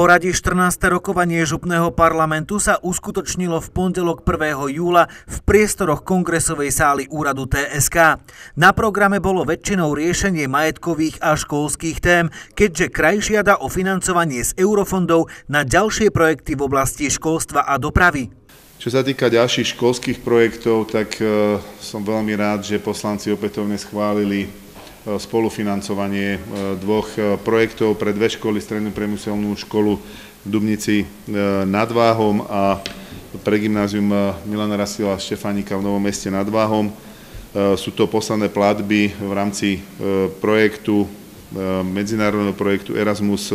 poradí 14. rokovanie župného parlamentu sa uskutočnilo v pondelok 1. júla v priestoroch kongresovej sály úradu TSK. Na programe bolo väčšinou riešenie majetkových a školských tém, keďže kraj žiada o financovanie z eurofondov na ďalšie projekty v oblasti školstva a dopravy. Čo sa týka ďalších školských projektov, tak som veľmi rád, že poslanci opätovne schválili spolufinancovanie dvoch projektov pre dve školy, strednú priemyselnú školu v Dubnici nad Váhom a pre gymnázium Milana Rasila Štefánika v Novom Meste nad Váhom. Sú to posledné platby v rámci projektu, medzinárodného projektu Erasmus+.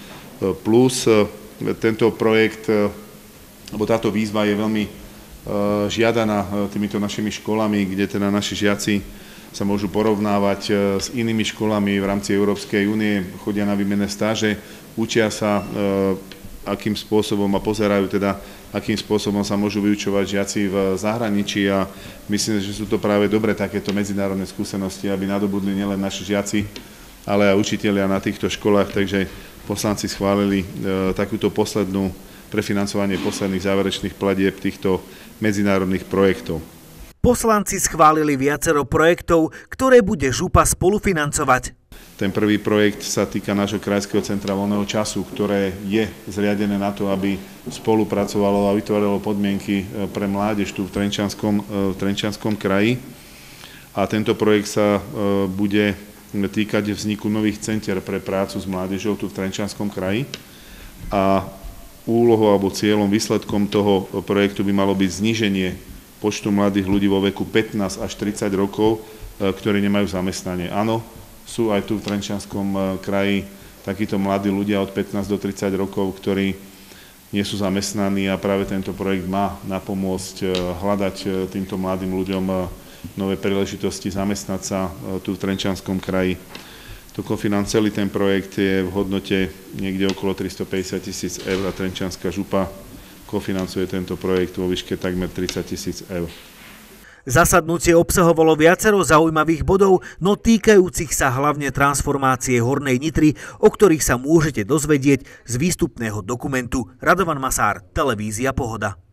Tento projekt, alebo táto výzva je veľmi žiadaná týmito našimi školami, kde teda naši žiaci sa môžu porovnávať s inými školami v rámci Európskej únie, chodia na výmenné stáže, učia sa, akým spôsobom a pozerajú teda, akým spôsobom sa môžu vyučovať žiaci v zahraničí a myslím, že sú to práve dobre takéto medzinárodné skúsenosti, aby nadobudli nielen naši žiaci, ale aj učitelia na týchto školách, takže poslanci schválili takúto poslednú prefinancovanie posledných záverečných platieb týchto medzinárodných projektov. Poslanci schválili viacero projektov, ktoré bude župa spolufinancovať. Ten prvý projekt sa týka nášho krajského centra voľného času, ktoré je zriadené na to, aby spolupracovalo a vytváralo podmienky pre mládež tu v Trenčianskom kraji. A tento projekt sa bude týkať vzniku nových centier pre prácu s mládežou tu v Trenčianskom kraji. A úlohou alebo cieľom, výsledkom toho projektu by malo byť zníženie počtu mladých ľudí vo veku 15 až 30 rokov, ktorí nemajú zamestnanie. Áno, sú aj tu v Trenčianskom kraji takíto mladí ľudia od 15 do 30 rokov, ktorí nie sú zamestnaní a práve tento projekt má napomôcť hľadať týmto mladým ľuďom nové príležitosti zamestnať sa tu v Trenčianskom kraji. Celý ten projekt je v hodnote niekde okolo 350 000 eur a Trenčianska župa kofinancuje tento projekt vo výške takmer 30 000 eur. Zasadnutie obsahovalo viacero zaujímavých bodov, no týkajúcich sa hlavne transformácie Hornej Nitry, o ktorých sa môžete dozvedieť z výstupného dokumentu. Radovan Masár, televízia Pohoda.